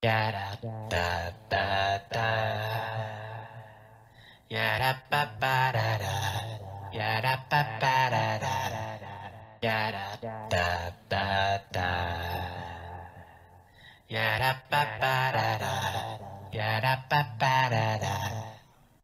やらだだだやらぱぱららやらぱぱららやらだだだやらぱぱららやらぱぱらら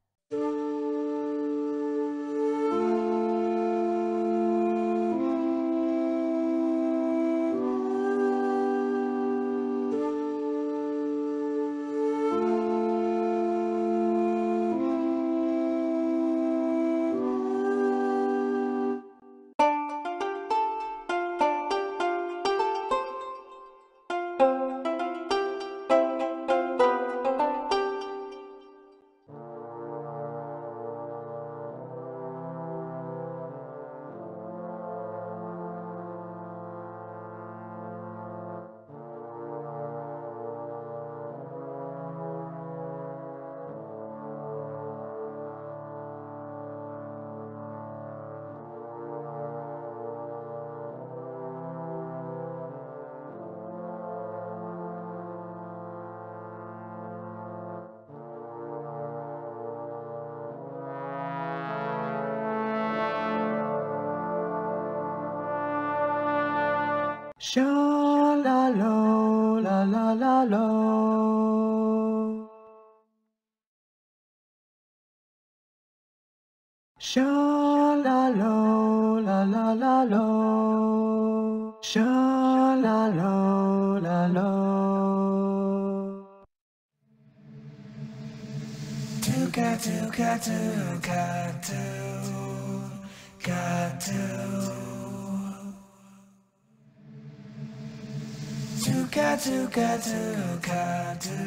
シャラロラララロシャラロラララロシャラロラロトゥカトゥカトゥカトゥカトゥTuka tuka tuka tuka